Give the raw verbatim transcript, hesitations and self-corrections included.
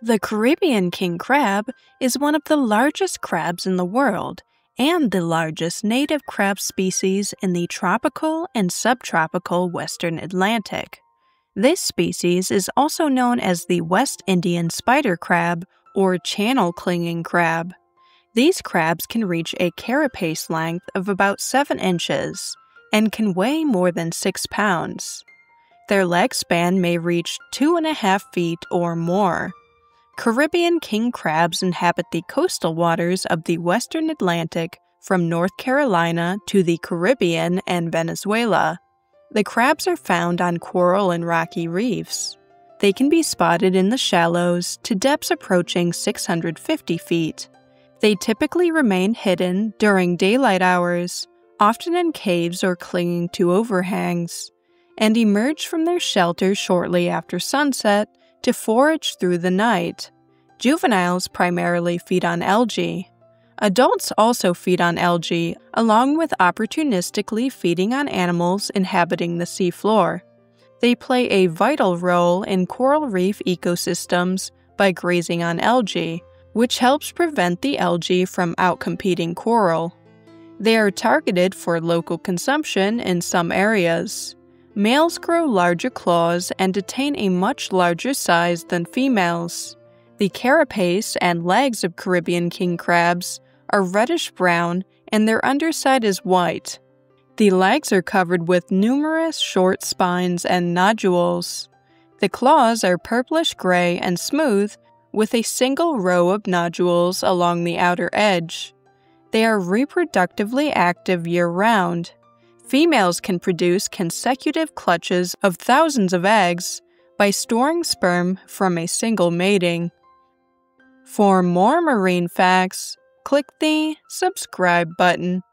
The Caribbean king crab is one of the largest crabs in the world and the largest native crab species in the tropical and subtropical Western Atlantic. This species is also known as the West Indian spider crab or channel-clinging crab. These crabs can reach a carapace length of about seven inches and can weigh more than six pounds. Their leg span may reach two and a half feet or more. Caribbean king crabs inhabit the coastal waters of the Western Atlantic from North Carolina to the Caribbean and Venezuela. The crabs are found on coral and rocky reefs. They can be spotted in the shallows to depths approaching six hundred fifty feet. They typically remain hidden during daylight hours, often in caves or clinging to overhangs, and emerge from their shelter shortly after sunset to forage through the night. Juveniles primarily feed on algae. Adults also feed on algae, along with opportunistically feeding on animals inhabiting the seafloor. They play a vital role in coral reef ecosystems by grazing on algae, which helps prevent the algae from outcompeting coral. They are targeted for local consumption in some areas. Males grow larger claws and attain a much larger size than females. The carapace and legs of Caribbean king crabs are reddish-brown and their underside is white. The legs are covered with numerous short spines and nodules. The claws are purplish-gray and smooth, with a single row of nodules along the outer edge. They are reproductively active year-round. Females can produce consecutive clutches of thousands of eggs by storing sperm from a single mating. For more marine facts, click the subscribe button.